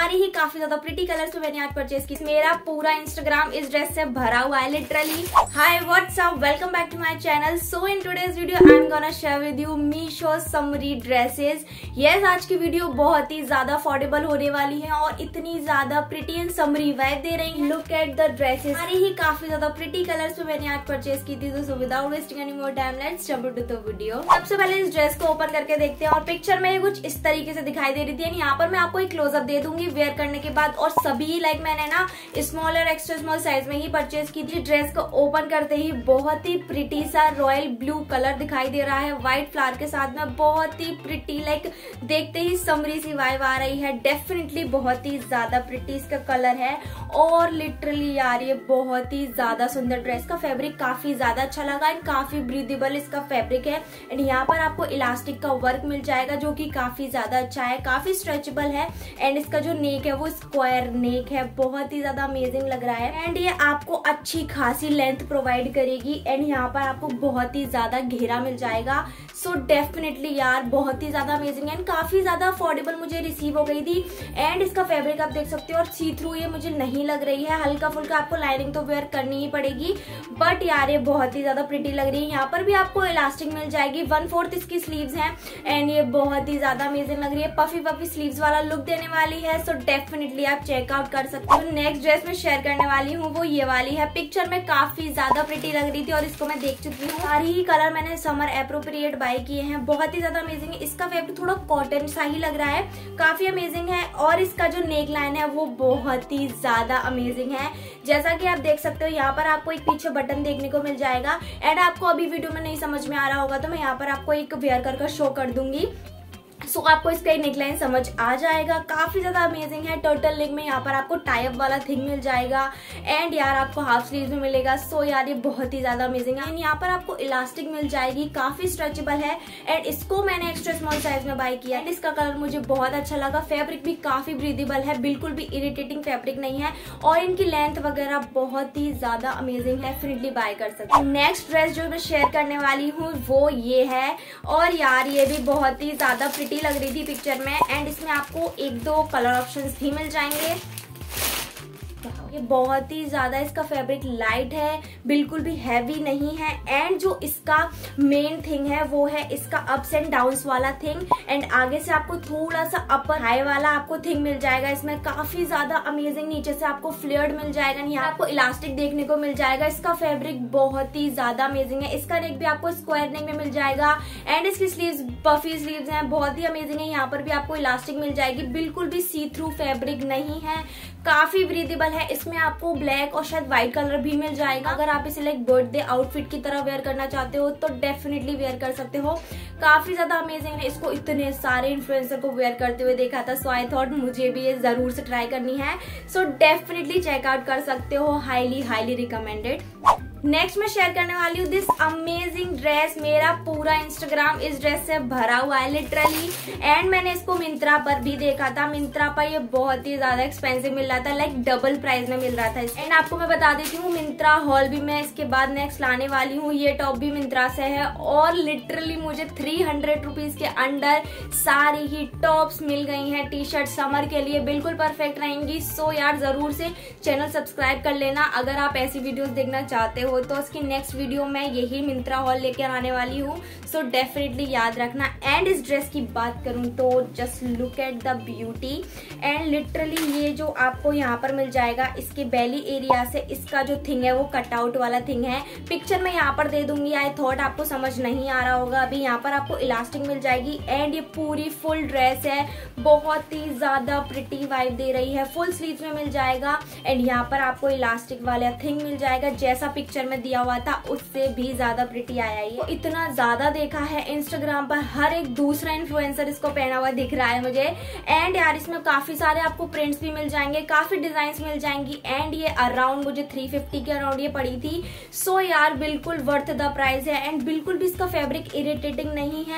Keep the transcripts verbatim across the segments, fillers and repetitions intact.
सारी ही काफी ज्यादा प्रिटी कलर्स में मैंने आज परचेज की। मेरा पूरा इंस्टाग्राम इस ड्रेस से भरा हुआ है literally. Hi what's up, welcome back to my channel. So in today's video I am gonna share with you Meesho summery dresses. Yes, आज की वीडियो बहुत ही ज्यादा अफोर्डेबल होने वाली है और इतनी ज्यादा प्रिटी एंड समरी वाइब दे रही है। लुक एट द ड्रेसेस, सारी ही काफी ज्यादा प्रिटी कलर्स में मैंने आज परचेज की थी। So without wasting any more time let's jump into the video. सबसे पहले इस ड्रेस को ओपन करके देखते हैं और पिक्चर में कुछ इस तरीके से दिखाई दे रही थी। यहाँ पर मैं आपको एक क्लोजअप दे दूंगी वेयर करने के बाद। और सभी लाइक मैंने ना स्मॉल और एक्स्ट्रा स्मॉल साइज में ही परचेज की थी। ड्रेस को ओपन करते ही बहुत ही प्रिटी सा रॉयल ब्लू कलर दिखाई दे रहा है व्हाइट फ्लावर के साथ में। बहुत ही प्रिटी, लाइक देखते ही समरी सी वाइब आ रही है। डेफिनेटली बहुत ही ज्यादा प्रिटी इसका कलर है और लिटरली यार ये बहुत ही ज्यादा सुंदर ड्रेस का फैब्रिक काफी ज्यादा अच्छा लगा एंड काफी ब्रीदेबल इसका फैब्रिक है। एंड यहाँ पर आपको इलास्टिक का वर्क मिल जाएगा जो कि काफी ज्यादा अच्छा है, काफी स्ट्रेचेबल है। एंड इसका जो नेक है वो स्क्वायर नेक है, बहुत ही ज्यादा अमेजिंग लग रहा है। एंड ये आपको अच्छी खासी लेंथ प्रोवाइड करेगी एंड यहाँ पर आपको बहुत ही ज्यादा घेरा मिल जाएगा। सो डेफिनेटली यार बहुत ही ज्यादा अमेजिंग एंड काफी ज्यादा अफोर्डेबल मुझे रिसीव हो गई थी। एंड इसका फैब्रिक आप देख सकते हो और सी थ्रू ये मुझे नहीं लग रही है। हल्का फुल्का आपको लाइनिंग तो वेयर करनी ही पड़ेगी, बट यार ये बहुत ही ज्यादा प्रिटी लग रही है। यहाँ पर भी आपको इलास्टिक मिल जाएगी, वन फोर्थ इसकी स्लीव्स हैं एंड ये बहुत ही ज्यादा अमेजिंग लग रही है। पफी पफी स्लीव्स वाला लुक देने वाली है। सो डेफिनेटली आप चेकआउट कर सकते हो। नेक्स्ट ड्रेस में शेयर करने वाली हूँ वो ये वाली है। पिक्चर में काफी ज्यादा प्रिटी लग रही थी और इसको मैं देख चुकी हूँ। सारी ही कलर मैंने समर एप्रोप्रिएट बाय किए हैं। बहुत ही ज्यादा अमेजिंग है। इसका फैब्रिक थोड़ा कॉटन सा ही लग रहा है, काफी अमेजिंग है। और इसका जो नेक लाइन है वो बहुत ही ज्यादा अमेजिंग है। जैसा कि आप देख सकते हो यहाँ पर आपको एक पीछे बटन देखने को मिल जाएगा। एंड आपको अभी वीडियो में नहीं समझ में आ रहा होगा तो मैं यहाँ पर आपको एक वेयर कर शो कर दूंगी। सो so, आपको इसका नेकलाइन समझ आ जाएगा। काफी ज्यादा अमेजिंग है। टर्टल नेक में यहाँ पर आपको टाइप वाला थिंग मिल जाएगा एंड यार आपको हाफ स्लीव में मिलेगा। सो so, यार ये बहुत ही ज्यादा अमेजिंग है। एंड यहाँ पर आपको इलास्टिक मिल जाएगी, काफी स्ट्रेचेबल है। एंड इसको मैंने एक्स्ट्रा स्मॉल साइज में बाय किया। एंड इसका कलर मुझे बहुत अच्छा लगा। फैब्रिक भी काफी ब्रीदेबल है, बिल्कुल भी इरिटेटिंग फैब्रिक नहीं है और इनकी लेंथ वगैरह बहुत ही ज्यादा अमेजिंग है। डेफिनेटली बाय कर सकते हैं। नेक्स्ट ड्रेस जो मैं शेयर करने वाली हूँ वो ये है और यार ये भी बहुत ही ज्यादा प्रिटी लग रही थी पिक्चर में। एंड इसमें आपको एक दो कलर ऑप्शंस भी मिल जाएंगे। ये बहुत ही ज्यादा इसका फैब्रिक लाइट है, बिल्कुल भी हैवी नहीं है। एंड जो इसका मेन थिंग है वो है इसका अप्स एंड डाउन्स वाला थिंग। एंड आगे से आपको थोड़ा सा अपर हाई वाला आपको थिंग मिल जाएगा। इसमें काफी ज्यादा अमेजिंग नीचे से आपको फ्लेयर्ड मिल जाएगा। यहाँ आपको इलास्टिक देखने को मिल जाएगा। इसका फैब्रिक बहुत ही ज्यादा अमेजिंग है। इसका नेक भी आपको स्क्वायर नेक में मिल जाएगा एंड इसकी स्लीव्स पफी स्लीव्स हैं, बहुत ही अमेजिंग है। यहाँ पर भी आपको इलास्टिक मिल जाएगी, बिल्कुल भी सी थ्रू फैब्रिक नहीं है, काफी ब्रीदेबल है। इसमें आपको ब्लैक और शायद व्हाइट कलर भी मिल जाएगा। अगर आप इसे लाइक बर्थडे आउटफिट की तरह वेयर करना चाहते हो तो डेफिनेटली वेयर कर सकते हो। काफी ज्यादा अमेजिंग है। इसको इतने सारे इन्फ्लुएंसर को वेयर करते हुए देखा था, सो आई थॉट मुझे भी ये जरूर से ट्राई करनी है। सो डेफिनेटली चेकआउट कर सकते हो। Highly highly recommended. नेक्स्ट मैं शेयर करने वाली हूँ दिस अमेजिंग ड्रेस। मेरा पूरा इंस्टाग्राम इस ड्रेस से भरा हुआ है लिटरली। एंड मैंने इसको मिंत्रा पर भी देखा था। मिंत्रा पर ये बहुत ही ज्यादा एक्सपेंसिव मिल रहा था, लाइक डबल प्राइस में मिल रहा था। एंड आपको मैं बता देती हूँ मिंत्रा हॉल भी मैं इसके बाद नेक्स्ट लाने वाली हूँ। ये टॉप भी मिंत्रा से है और लिटरली मुझे थ्री हंड्रेड रुपीज के अंडर सारी ही टॉप्स मिल गई हैं। टी शर्ट समर के लिए बिल्कुल परफेक्ट रहेंगी। सो यार जरूर से चैनल सब्सक्राइब कर लेना अगर आप ऐसी वीडियोस देखना चाहते हो। तो उसकी नेक्स्ट वीडियो में यही मिंत्रा हॉल लेकर आने वाली हूँ। सो डेफिनेटली याद रखना। एंड इस ड्रेस की बात करूं तो just look at the beauty. And literally ये जो आपको यहाँ पर मिल जाएगा इसके बेली एरिया से इसका जो थिंग है वो कटआउट वाला थिंग है। पिक्चर में यहाँ पर दे दूंगी। आई थॉट आपको समझ नहीं आ रहा होगा अभी। यहाँ पर आपको इलास्टिक मिल जाएगी एंड ये पूरी फुल ड्रेस है, बहुत ही ज्यादा प्रिटी वाइब दे रही है। फुल स्लीव्स में मिल जाएगा एंड यहाँ पर आपको इलास्टिक वाला थिंग मिल जाएगा। जैसा पिक्चर में दिया हुआ था उससे भी ज्यादा प्रिटी आया ये। तो इतना ज्यादा देखा है इंस्टाग्राम पर, हर एक दूसरा इन्फ्लुएंसर इसको पहना हुआ दिख रहा है मुझे। एंड यार इसमें काफी सारे आपको प्रिंट्स भी मिल जाएंगे, काफी डिजाइन्स मिल जाएंगी। एंड ये अराउंड मुझे थ्री फिफ्टी के अराउंड ये पड़ी थी। सो यार बिल्कुल वर्थ द प्राइस है एंड बिल्कुल भी इसका फैब्रिक इरिटेटिंग नहीं है।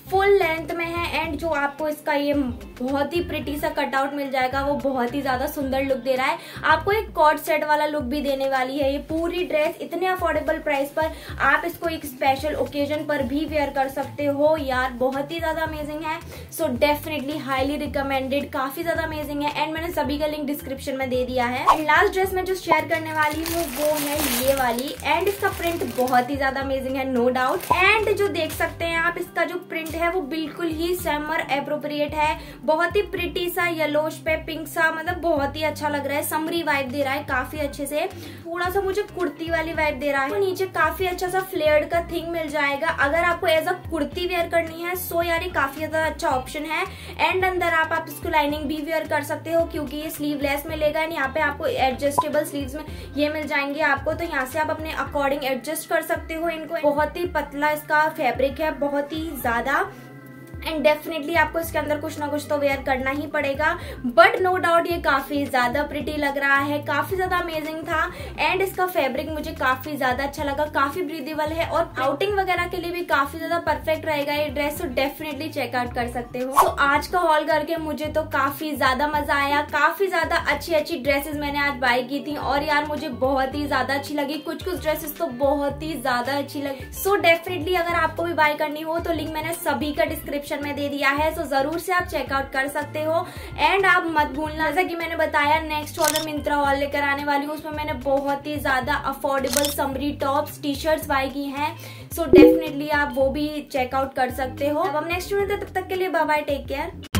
फुल लेंथ में है एंड जो आपको इसका ये बहुत ही प्रिटी सा कटआउट मिल जाएगा वो बहुत ही ज्यादा सुंदर लुक दे रहा है। आपको एक कॉर्ड सेट वाला लुक भी देने वाली है ये पूरी ड्रेस। इतने अफोर्डेबल प्राइस पर आप इसको एक स्पेशल ओकेजन पर भी वेयर कर सकते हो यार, बहुत ही ज्यादा अमेजिंग है। सो डेफिनेटली हाईली रिकमेंडेड, काफी ज्यादा अमेजिंग है एंड मैंने सभी का लिंक डिस्क्रिप्शन में दे दिया है। एंड लास्ट ड्रेस में जो शेयर करने वाली हूँ वो है ये वाली एंड इसका प्रिंट बहुत ही ज्यादा अमेजिंग है नो डाउट। एंड जो देख सकते हैं आप इसका जो प्रिंट है वो बिल्कुल ही समर एप्रोप्रिएट है, बहुत ही प्रिटी सा येलोश पे पिंक सा, मतलब बहुत ही अच्छा लग रहा है, समरी वाइब दे रहा है काफी अच्छे से। थोड़ा सा मुझे कुर्ती वाली वाइब दे रहा है, तो नीचे काफी अच्छा सा फ्लेयर्ड का थिंग मिल जाएगा। अगर आपको एज अ कुर्ती वेयर करनी है सो यार ये काफी ज्यादा अच्छा ऑप्शन है। एंड अंदर आप, आप इसको लाइनिंग भी वेयर कर सकते हो क्योंकि ये स्लीवलेस मिलेगा एंड यहाँ पे आपको एडजस्टेबल स्लीव्स में ये मिल जाएंगे आपको, तो यहाँ से आप अपने अकॉर्डिंग एडजस्ट कर सकते हो इनको। बहुत ही पतला इसका फैब्रिक है, बहुत ही ज्यादा, एंड डेफिनेटली आपको इसके अंदर कुछ ना कुछ तो वेयर करना ही पड़ेगा। बट नो डाउट ये काफी ज्यादा प्रिटी लग रहा है, काफी ज्यादा अमेजिंग था एंड इसका फैब्रिक मुझे काफी ज्यादा अच्छा लगा, काफी ब्रीदेबल है और आउटिंग वगैरह के लिए भी काफी ज्यादा परफेक्ट रहेगा ये ड्रेस, तो डेफिनेटली चेकआउट कर सकते हो। तो आज का हॉल करके मुझे तो काफी ज्यादा मजा आया, काफी ज्यादा अच्छी अच्छी ड्रेसेस मैंने आज बाय की थी और यार मुझे बहुत ही ज्यादा अच्छी लगी, कुछ कुछ ड्रेसेस तो बहुत ही ज्यादा अच्छी लगी। सो डेफिनेटली अगर आपको भी बाय करनी हो तो लिंक मैंने सभी का डिस्क्रिप्शन में दे दिया है, सो जरूर से आप चेकआउट कर सकते हो। एंड आप मत भूलना, जैसा कि मैंने बताया नेक्स्ट ऑर्डर मिंत्रा हॉल लेकर आने वाली हूँ, उसमें मैंने बहुत ही ज्यादा affordable summery tops T shirts buy की हैं, सो डेफिनेटली आप वो भी चेकआउट कर सकते हो। अब हम नेक्स्ट वीडियो, तब तक के लिए बाय बाय, टेक केयर।